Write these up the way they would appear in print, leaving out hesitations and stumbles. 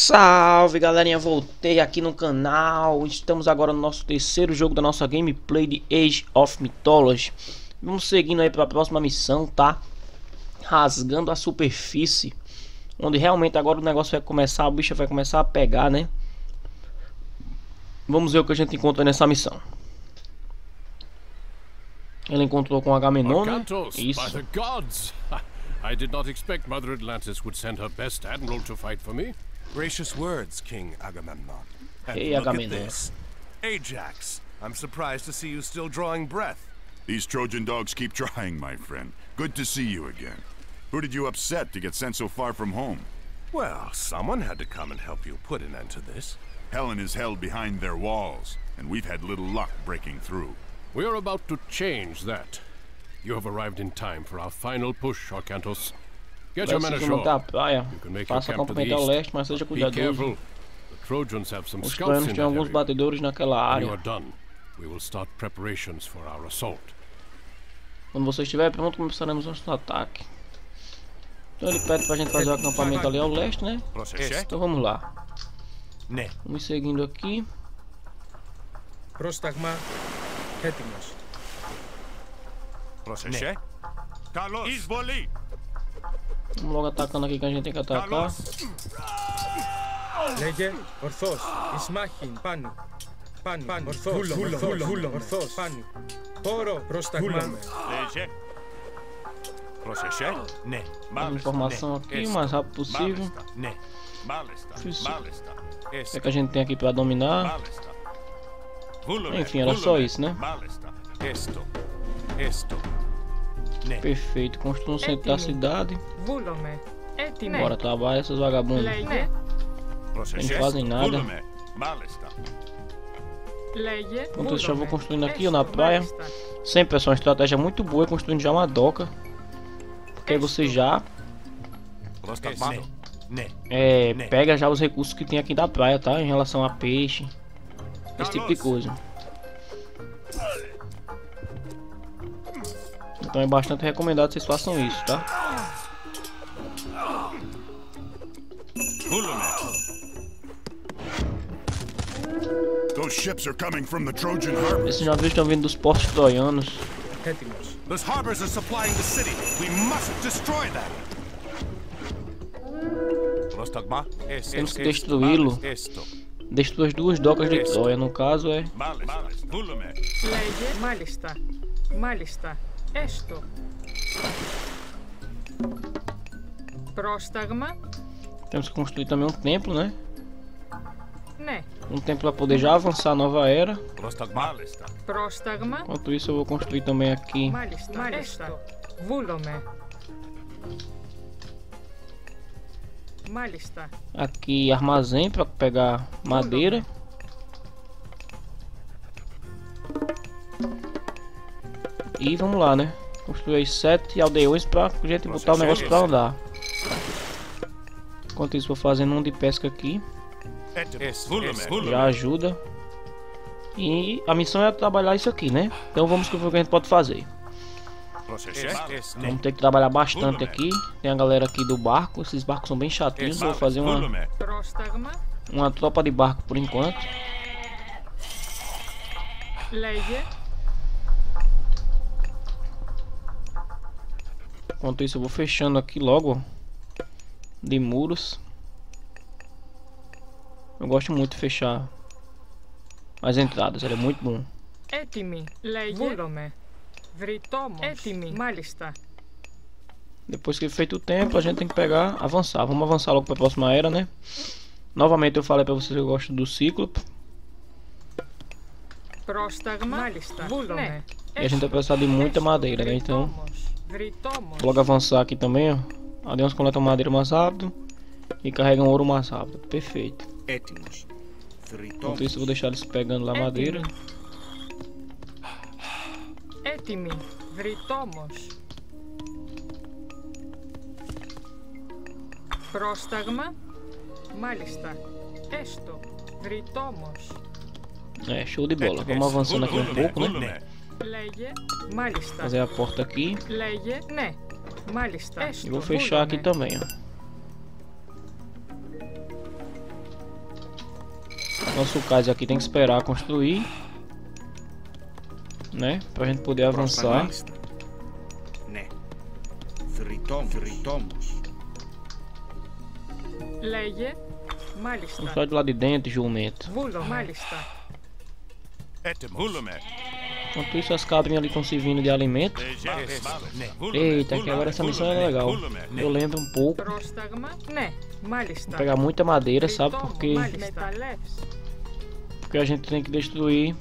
Salve galerinha, voltei aqui no canal. Estamos agora no nosso terceiro jogo da nossa gameplay de Age of Mythology. Vamos seguindo aí para a próxima missão, tá? Rasgando a superfície, onde realmente agora o negócio vai começar, a bicha vai começar a pegar, né? Vamos ver o que a gente encontra nessa missão. Ele encontrou com Agamenon, né? Isso. I did not expect Mother Atlantis would send her best admiral to fight for me. Gracious words, King Agamemnon. And Hey, look Agamemnon. at this. Ajax, I'm surprised to see you still drawing breath. These Trojan dogs keep trying, my friend. Good to see you again. Who did you upset to get sent so far from home? Well, someone had to come and help you put an end to this. Helen is held behind their walls, and we've had little luck breaking through. We are about to change that. You have arrived in time for our final push, Arcantos. Get your men ashore. Da praia. You can make your Faça camp to the acampamento ao east. leste, mas seja Be cuidadoso. careful. The Trojans have some Os scouts troianos in têm that alguns area. batedores naquela When you área. are done, we will start preparations for our assault. Quando você estiver pronto, começaremos nosso ataque. Então ele pede pra gente fazer o acampamento ali ao leste, né? Então vamos lá. Ναι. Vamos seguindo aqui. Πρόσταγμα έτοιμος. Πρόσεχε. Καλώς. Εισβολή. Vamos logo atacando aqui que a gente tem que atacar. Λέγε ορθός. Εις μάχην πάνω. Πάνω. Ορθός. Βούλο. Ορθός. Πάνω. Πόρο. Πρόσταγμα. Λέγε. Πρόσεχε. Ναι. Mais informação aqui o mais rápido possível. Ναι. Μάλιστα. Isso. Μάλιστα. O que a gente tem aqui pra dominar. Μάλιστα. Βούλομαι. Enfim, era só isso, né? Μάλιστα. Έστω. Ναι. Perfeito. Construir um centro da cidade. Βούλομαι. Έτοιμη. Bora trabalhar essas vagabundas. Λέγε. Πρόσεχε. Não fazem nada. Βούλομαι. Μάλιστα. Λέγε. Enquanto isso, já vou Βούλομαι. construindo aqui ó, na Έστω, praia. μάλιστα. Sempre é uma estratégia muito boa construindo já uma doca. Porque aí você já Πρόσταγμα. Ναι. pega já os recursos que tem aqui da praia, tá? Em relação a peixe, esse tipo de coisa. Então é bastante recomendado que vocês façam isso, tá? Vulume. Those ships are coming from the Trojan harbor. Esses navios estão vindo dos portos troianos. Έτοιμος. Those harbors are supplying the city. We must destroy them. Πρόσταγμα. Temos que destruí-lo. Έστω. Destrua as duas docas de Troia, no caso é. Μάλιστα. Βούλομαι. Λέγε. Μάλιστα. Μάλιστα. Έστω. Πρόσταγμα. Temos que construir também um templo, né? Ναι. Um templo para poder já avançar a nova era. Πρόσταγμα. Μάλιστα. Πρόσταγμα. Enquanto isso eu vou construir também aqui Μάλιστα. Μάλιστα. Βούλομαι. Μάλιστα. aqui armazém para pegar madeira. E vamos lá, né? Construir aí 7 aldeões pra gente botar o negócio pra andar. Enquanto isso vou fazendo um de pesca aqui. Βούλομαι. Já ajuda. E a missão é trabalhar isso aqui, né? Então vamos ver o que a gente pode fazer. Πρόσεχε. Vamos ter que trabalhar bastante aqui. Tem a galera aqui do barco. Esses barcos são bem chatinhos. Vou fazer Βούλομαι. Πρόσταγμα. uma tropa de barco por enquanto. Λέγε. Enquanto isso eu vou fechando aqui logo, ó, de muros. Eu gosto muito de fechar as entradas, é muito bom. Έτοιμη. Λέγε. Βούλομαι. Βρυτόμος. Έτοιμη. Μάλιστα. Depois que feito o tempo, a gente tem que pegar, avançar. Vamos avançar logo para a próxima era, né? Novamente eu falei para vocês que eu gosto do Cíclope. Πρόσταγμα. Μάλιστα. Βούλομαι. E a gente vai precisar de muita madeira, né? Então, Βρυτόμος. vou logo avançar aqui também, ó. Aldeões coletam madeira mais rápido e carregam ouro mais rápido. Perfeito. Έτοιμος. Enquanto isso eu vou deixar eles pegando lá a madeira. Έτοιμη. Βρυτόμος. Πρόσταγμα. Μάλιστα. Έστω. Βρυτόμος. É, show de bola. Vamos avançando aqui um pouco, né? Λέγε. Μάλιστα. Fazer a porta aqui. Λέγε. Ναι. Μάλιστα. E vou fechar aqui também, ó. Nosso cais aqui tem que esperar construir, né? Pra gente poder avançar. Ναι. Θρητόμος. Λέγε. Μάλιστα. Vamos sair do lado de dentro, jumento. Βούλο. Μάλιστα. Vulume. Enquanto isso, as cabrinhas ali estão servindo de alimento. Eita, que agora essa missão é legal. Eu lembro um pouco. Πρόσταγμα. Ναι. Μάλιστα. Vou pegar muita madeira, sabe? Τριτόμος. Porque Μεταλλεύς. a gente tem que destruir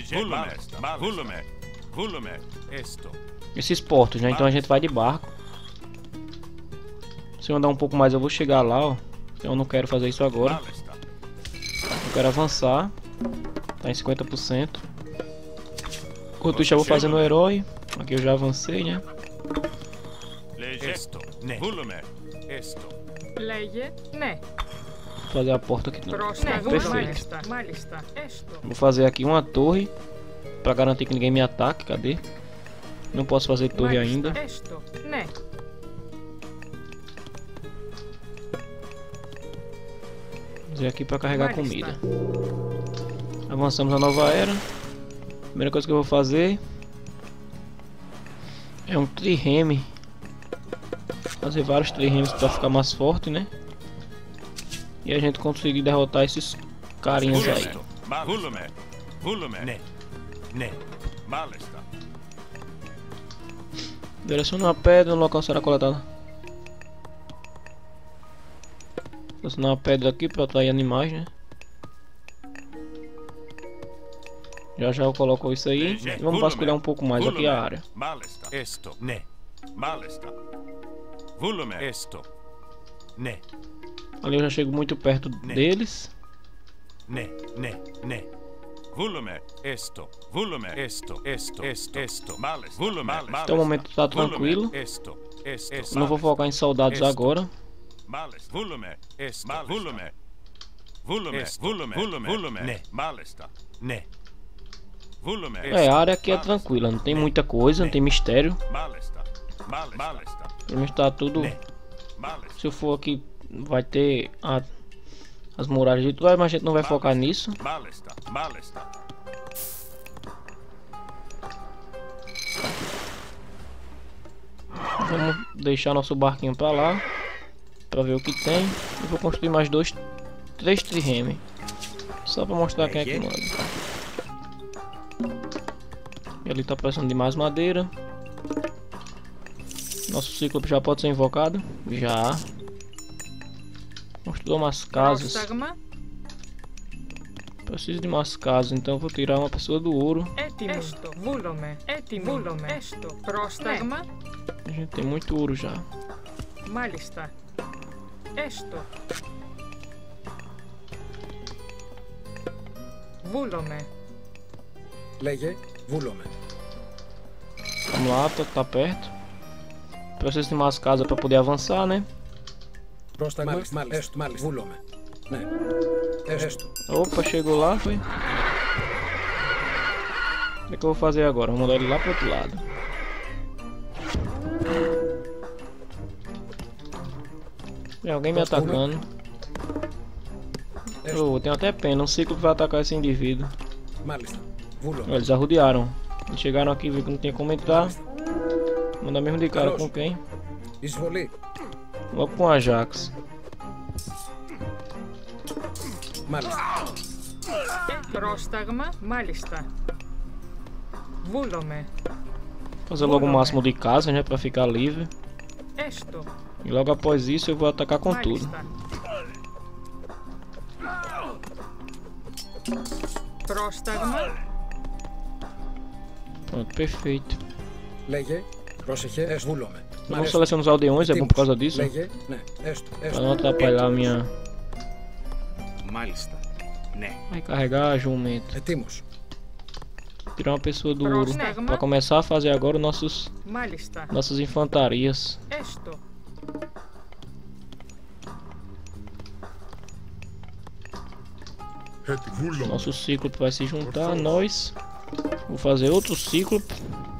Vulume. Esto. esses portos, né? Então a gente vai de barco. Se eu andar um pouco mais, eu vou chegar lá, ó. Eu não quero fazer isso agora. Eu quero avançar. Tá em 50%. Enquanto isso, eu vou fazendo o herói. Aqui eu já avancei, né? Esto. Vulume. Esto. Λέγε. Ναι. Vou fazer a porta aqui. Πρόσταγμα. Perfeito. Μάλιστα. Μάλιστα. Έστω. Vou fazer aqui uma torre pra garantir que ninguém me ataque. Cadê? Não posso fazer torre ainda. Έστω. Ναι. Vou fazer aqui pra carregar Maalista. comida. Avançamos a nova era. Primeira coisa que eu vou fazer é um trireme. Fazer vários triremes pra ficar mais forte, né? E a gente conseguir derrotar esses carinhas aí. Vulume. Ναι. Μάλιστα. Direciona a pedra, no local será coletada. Direcionar uma pedra aqui pra atrair animais, né? Já eu coloco isso aí. E vamos vasculhar um pouco mais aqui a área. Μάλιστα. Esto. Ναι. Μάλιστα. Vulume. Esto. Ναι. Ali eu já chego muito perto deles. Ναι. Vulume. Esto. Vulume. Esto. Mάλιστα. Vulume. Até o momento tá tranquilo. Esto. Não vou focar em soldados agora. Μάλιστα. Vulume. Esto. Vulume. Ναι. Μάλιστα. Ναι. Vulume. É, a área aqui é tranquila, não tem muita coisa, não tem mistério. Μάλιστα. Pelo menos tá tudo. Se eu for aqui, vai ter as muralhas de tudo, mas a gente não vai focar nisso. Μάλιστα. Vamos deixar nosso barquinho pra lá, pra ver o que tem. E vou construir mais 3 trireme, só pra mostrar quem é que manda. E ali tá precisando de mais madeira. Nosso cíclope já pode ser invocado. Já. Construiu umas casas. Πρόσταγμα. Preciso de mais casas, então eu vou tirar uma pessoa do ouro. Έτοιμο. Έστω. Βούλομαι. Έτοιμο. Βούλομαι. Έστω. Πρόσταγμα. A gente tem muito ouro já. Μάλιστα. Έστω. Βούλομαι. Λέγε, βούλομαι. Vamos lá, tá perto. Preciso de mais casas para poder avançar, né? Πρόσταγμα, έστω, μάλιστα. Βούλομαι. Ναι. Έστω. Opa, chegou lá, foi. O que é que eu vou fazer agora? Vou mandar ele lá pro outro lado. Tem alguém me atacando. Oh, tenho até pena, um ciclo vai atacar esse indivíduo. Μάλιστα. Βούλομαι. Eles arrodearam. Eles chegaram aqui, viram que não tinha como entrar. Mandar mesmo de cara com quem? Εισβολή. Logo com a Ajax. Μάλιστα. Πρόσταγμα. Μάλιστα. Βούλομαι. Fazer logo o máximo de casas, né? Pra ficar livre. Έστω. E logo após isso eu vou atacar com tudo. Μάλιστα. Πρόσταγμα. Pronto, perfeito. Λέγε, πρόσεχε, έστω. Βούλομαι. Eu vou selecionar os aldeões, é bom por causa disso. Λέγε, ναι, έστω, Pra έστω. não atrapalhar a minha. Μάλιστα. Ναι. Vai carregar jumento. Ετοίμος. Tirar uma pessoa do ouro. Próxima. Pra começar a fazer agora Μάλιστα. nossas infantarias. Έστω. Nosso cíclope vai se juntar a nós. Vou fazer outro cíclope.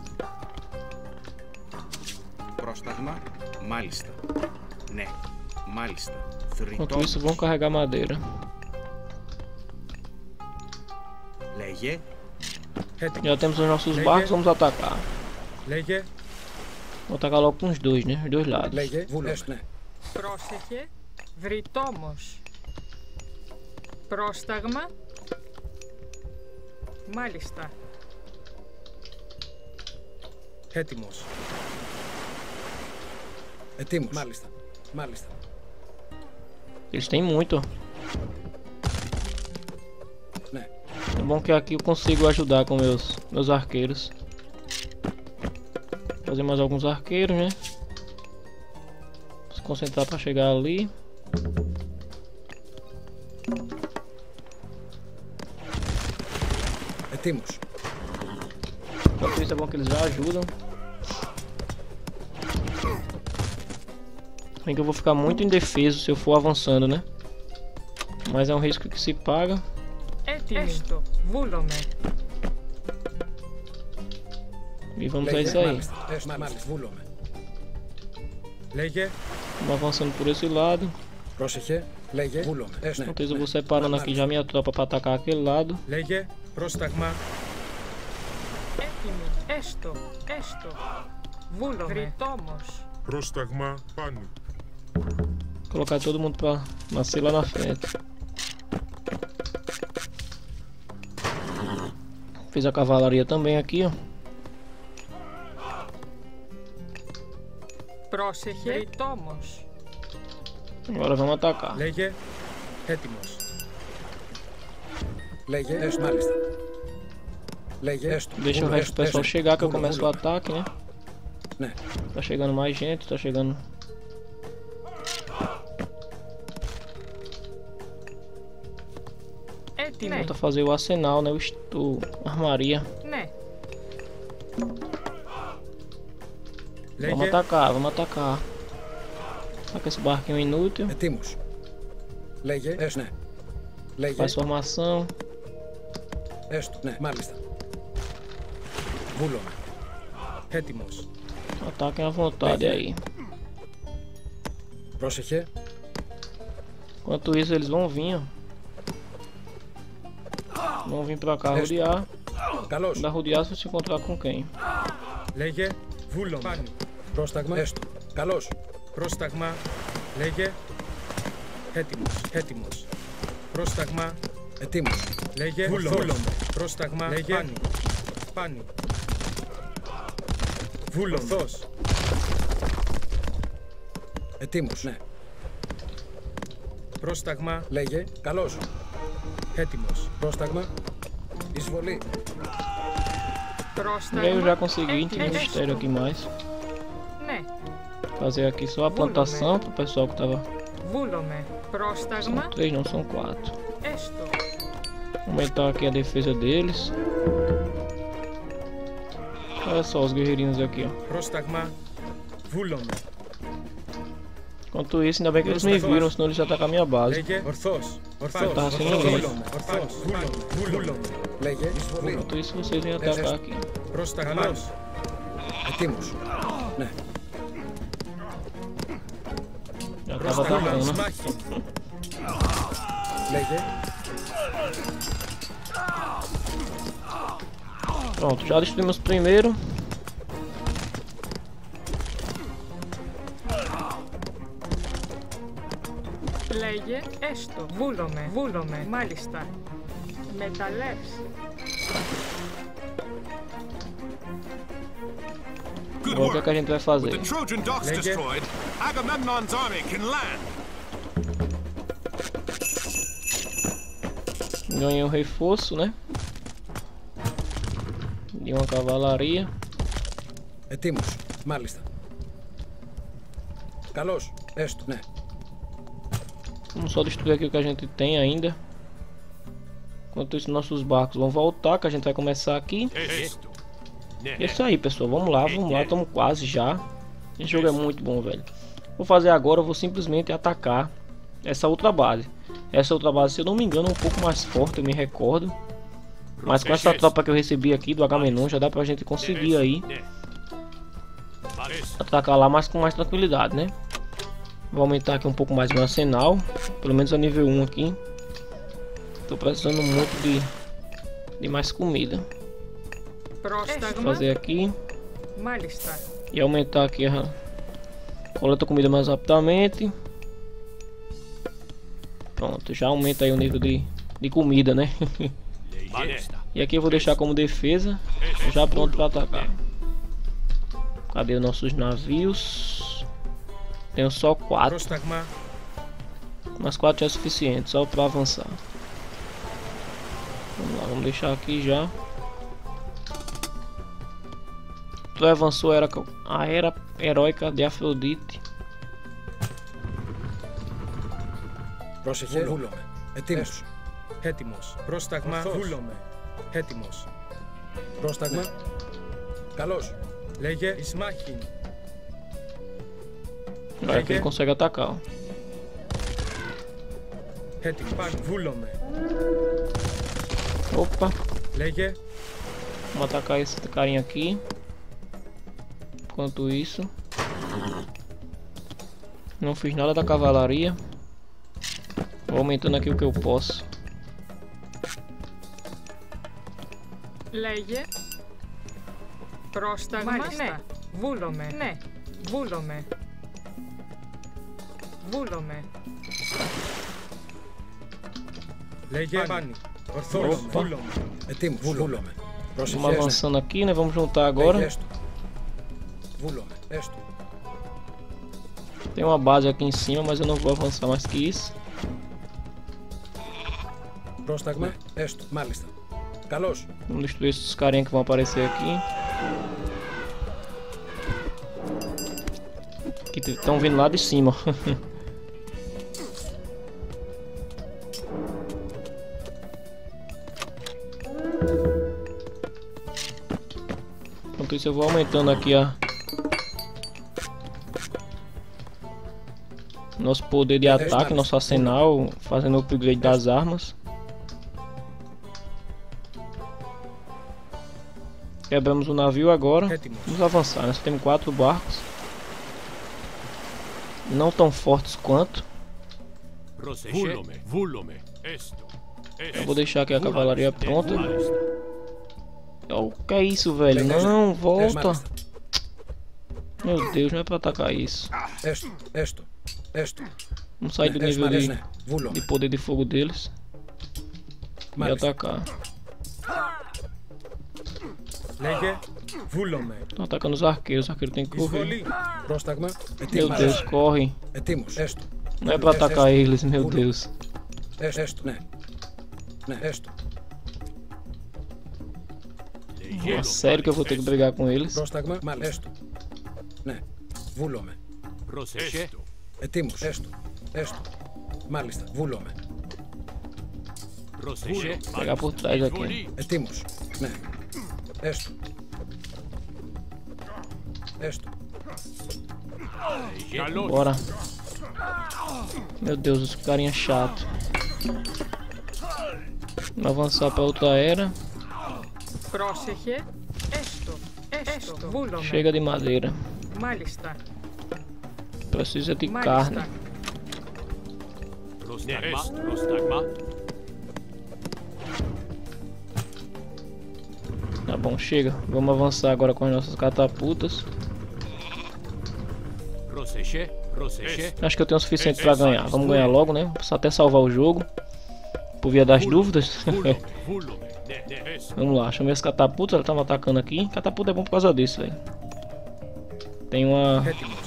Πρόσταγμα. Μάλιστα. Ναι. Μάλιστα. Enquanto Θρητόμος. isso, vão carregar madeira. Λέγε. Έτοιμος. Já temos os nossos Λέγε. barcos, vamos atacar. Λέγε. Vou atacar logo com os dois, né? Os dois lados. Λέγε. Βούλομαι. Ναι. Πρόσεχε. Βρυτόμος. Πρόσταγμα. Μάλιστα. Έτοιμος. Ετοίμος. Μάλιστα. Μάλιστα. Eles têm muito. Ναι. É bom que aqui eu consigo ajudar com meus arqueiros. Fazer mais alguns arqueiros, né? Se concentrar para chegar ali. Ετοίμος. Enquanto isso é bom que eles já ajudam. Bem que eu vou ficar muito indefeso se eu for avançando, né? Mas é um risco que se paga. Έτοιμη. Έστω. Βούλομαι. E vamos a Λέγε. isso aí. Μάλιστα. Μάλιστα. Βούλομαι. Λέγε. Vamos avançando por esse lado. Πρόσεχε. Λέγε. Βούλομαι. Ναι. Enquanto isso eu vou separando aqui já minha tropa para atacar aquele lado. Λέγε. Πρόσταγμα. Έτοιμη. Έστω. Έστω. Βούλομαι. Βρυτόμος. Πρόσταγμα πάνω. Colocar todo mundo pra nascer lá na frente. Fiz a cavalaria também aqui, ó. Πρόσεχε. Βρυτόμος. Agora vamos atacar. Λέγε. Έτοιμος. Λέγε. Έστω. Μάλιστα. Λέγε. Έστω. Deixa o resto do pessoal chegar que eu começo o ataque, né? Ναι. Tá chegando mais gente, tá chegando. Έτοιμη. Tenta fazer o arsenal, né? A armaria. Ναι. Λέγε. Vamos atacar, vamos atacar. Ataca esse barquinho inútil. Ετοίμος. Λέγε. Έστω. Ναι. Λέγε. Faz formação. Έστω. Ναι. Μάλιστα. Βούλομαι. Έτοιμος. Ataquem à vontade aí. Πρόσεχε. Enquanto isso eles vão vir, ó. Vão vir pra cá rodear. Καλώς. Da rodear se você encontrar com quem. Λέγε. Βούλομαι. Πάνω. Πρόσταγμα. Έστω. Καλώς. Πρόσταγμα. Λέγε. Έτοιμος. Έτοιμος. Πρόσταγμα. Ετοίμος. Λέγε. Βούλομαι. Πρόσταγμα. Λέγε. Πάνω. Πάνω. Βούλομαι. Ορθός. Ετοίμος. Ναι. Πρόσταγμα. Λέγε. Καλώς. Έτοιμος. Πρόσταγμα. Εισβολή. Πρόσταγμα. E aí eu já consegui, não tem Έτοιμη. mistério aqui mais. Ναι. Fazer aqui só a plantação pro pessoal que tava. Βούλομαι. Πρόσταγμα. São 3, não são 4. Έστω. Aumentar aqui a defesa deles. Olha só os guerreirinhos aqui, ó. Πρόσταγμα. Βούλομαι. Enquanto isso, ainda bem que eles me viram, senão eles já atacam a minha base. Λέγε. Ορθός. Ορθός. Tá sem ninguém. Βούλομαι. Ορθός. Βούλομαι. Λέγε. Εισβολή. Enquanto isso, vocês vêm atacar aqui. Πρόσταγμα. Ετοίμος. Ναι. Já tava atacando. Λέγε. Pronto, já destruímos o primeiro. Λέγε. Έστω. Βούλομαι. Βούλομαι. Μάλιστα. Μεταλλεύς. Good Agora o que, é work. que a gente vai fazer? With the Trojan docks Λέγε. destroyed, Agamemnon's army can land. Ganhei um reforço, né? De uma cavalaria. Ετοίμος. Μάλιστα. Καλώς. Έστω. Ναι. Vamos só destruir aqui o que a gente tem ainda. Enquanto isso, nossos barcos vão voltar, que a gente vai começar aqui. Esto. É isso aí, pessoal. Vamos lá, estamos quase já. Esse jogo é muito bom, velho. Vou fazer agora, eu vou simplesmente atacar essa outra base. Essa outra base, se eu não me engano, é um pouco mais forte, eu me recordo. Mas com essa tropa que eu recebi aqui do Agamenon, já dá pra gente conseguir aí atacar lá, mas com mais tranquilidade, né? Vou aumentar aqui um pouco mais meu arsenal, pelo menos a nível 1 aqui. Tô precisando muito de mais comida. Vou Πρόσταγμα. fazer aqui Μάλιστα. e aumentar aqui a coleta comida mais rapidamente. Pronto, já aumenta aí o nível de comida, né? E aqui eu vou deixar como defesa, já pronto para atacar. Cadê os nossos navios? Tenho só 4, Πρόσταγμα. mas 4 já é suficiente, só para avançar. Vamos lá, vamos deixar aqui já. Tu avançou a era heróica de Afrodite. Πρόσεχε. Βούλομαι. Έτοιμος. Έτοιμος. Πρόσταγμα. Βούλομαι. Έτοιμος. Πρόσταγμα. Καλώς. Λέγε εις μάχην. Agora que ele consegue atacar, ó. Έτοιμος. Βούλομαι. Opa, Λέγε. vamos atacar esse carinha aqui. Enquanto isso, não fiz nada da cavalaria. Vou aumentando aqui o que eu posso. Λέγε. Πρόσταγμα. Ναι. Βούλομαι. Ναι. Βούλομαι. Βούλομαι. Λέγε. Πάνι. Ορθώς. Opa. Βούλομαι. Έτοιμος. Βούλομαι. Vamos avançando aqui, né? Vamos juntar agora. Βούλομαι. Έστω. Tem uma base aqui em cima, mas eu não vou avançar mais que isso. Πρόσταγμα. Έστω. Μάλιστα. Καλώς. Vamos destruir esses carinha que vão aparecer aqui. Que estão vindo lá de cima. Enquanto isso eu vou aumentando aqui nosso poder de ataque, nosso arsenal, fazendo o upgrade das armas. Quebramos o navio agora. Vamos avançar, nós temos 4 barcos. Não tão fortes quanto. Eu vou deixar aqui a cavalaria pronta. Oh, que é isso, velho? Não, volta. Meu Deus, não é pra atacar isso. Vamos sair do nível de poder de fogo deles e atacar. Λέγε. Βούλομαι. Estão atacando os arqueiros tem que correr. Εισβολή. Πρόσταγμα. Meu Deus, corre. Έτοιμος. Έστω. Não é pra atacar eles, meu Deus. Έστω. Ναι. Ναι. Έστω. É sério que eu vou ter que brigar com eles. Πρόσταγμα. Μάλιστα. Έστω. Ναι. Βούλομαι. Έτοιμος. Έστω. Έστω. Μάλιστα. Βούλομαι. Pegar por trás aqui. Έτοιμος. Ναι. Έστω. Έστω. Bora. Meu Deus, esse carinha chato. Vamos avançar pra outra era. Πρόσεχε. Έστω. Έστω. Βούλομαι. Chega de madeira. Μάλιστα. Precisa de Μάλιστα. carne. Tá bom, chega. Vamos avançar agora com as nossas catapultas. Acho que eu tenho o suficiente pra ganhar. Vamos ganhar logo, né? Só até salvar o jogo. Por via das dúvidas. Vamos lá, chamei as catapultas. Elas estavam atacando aqui. Catapulta é bom por causa disso, velho. Tem uma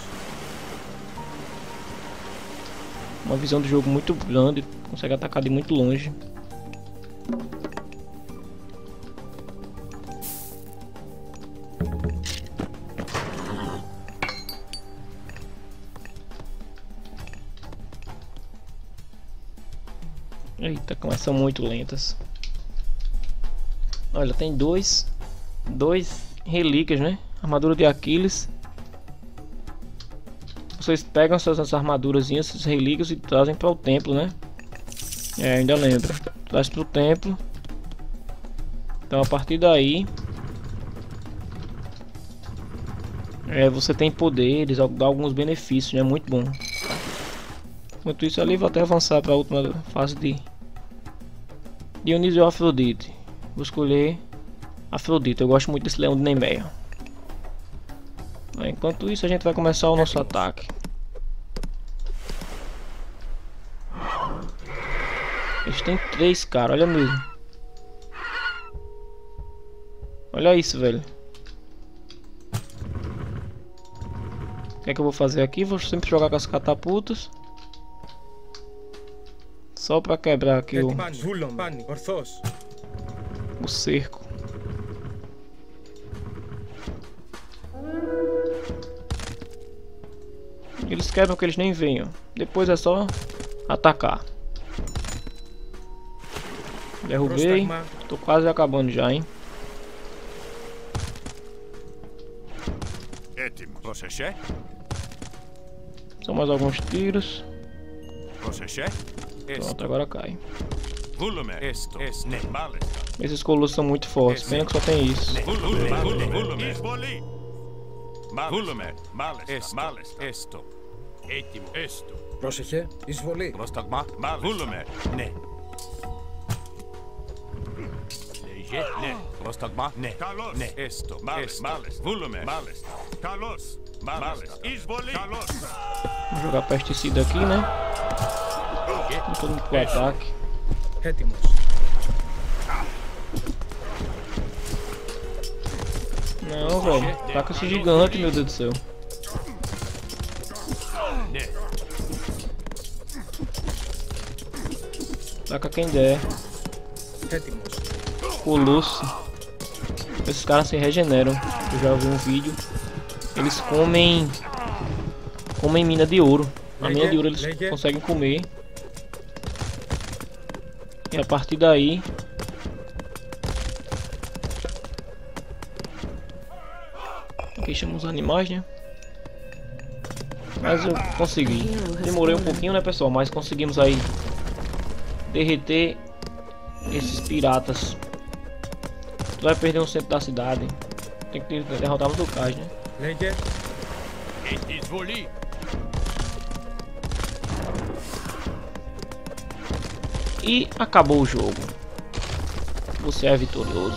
visão de jogo muito grande. Consegue atacar de muito longe. Eita, como elas são muito lentas. Olha, tem dois relíquias, né? Armadura de Aquiles. Vocês pegam essas armaduras, essas relíquias e trazem para o templo, né? É, ainda lembra. Traz para o templo. Então a partir daí você tem poderes, dá alguns benefícios, né? Muito bom. Enquanto isso ali, vou até avançar para a última fase de Dionísio e Afrodite. Vou escolher Afrodita. Eu gosto muito desse leão de Nemeia. Enquanto isso, a gente vai começar o nosso ataque. Eles têm 3, cara. Olha mesmo. Olha isso, velho. O que é que eu vou fazer aqui? Vou sempre jogar com as catapultas. Só pra quebrar aqui o cerco. Eles quebram que eles nem venham. Depois é só atacar. Derrubei. Tô quase acabando já, hein. São mais alguns tiros. Pronto, agora cai. Esses colossos são muito fortes. Pena que só tem isso. Πρόσεχε, εισβολή. Πρόσταγμα. Βούλουμε. Ναι. Ναι. Πρόσταγμα. Ναι. Καλώς. Ναι. Έστω. Μάλιστα. Βούλουμε. Μάλιστα. Καλώς. Μάλιστα. Εισβολή. Καλώς. Vou jogar pesticida aqui, né? Todo mundo pro ataque. Έτοιμος. Não, velho. Taca esse gigante, meu Deus do céu. Taca quem der. Έτοιμος. Colosso. Esses caras se regeneram. Eu já vi um vídeo. Eles comem mina de ouro. A mina de ouro eles conseguem comer. E a partir daí aqui chama os animais, né? Mas eu consegui. Demorei um pouquinho, né, pessoal? Mas conseguimos aí derreter esses piratas. Tu vai perder um centro da cidade. Tem que derrotar os locais, né? E acabou o jogo. Você é vitorioso.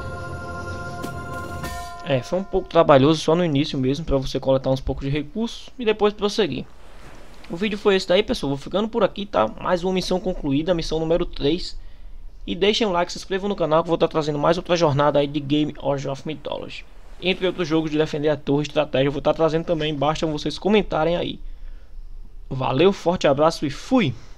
Foi um pouco trabalhoso só no início mesmo, para você coletar uns poucos de recursos e depois prosseguir. O vídeo foi esse daí, pessoal. Vou ficando por aqui, tá? Mais uma missão concluída, a missão número 3. E deixem um like, se inscrevam no canal que eu vou estar trazendo mais outra jornada aí de Game of Mythology. Entre outros jogos de defender a torre, estratégia, eu vou estar trazendo também. Basta vocês comentarem aí. Valeu, forte abraço e fui!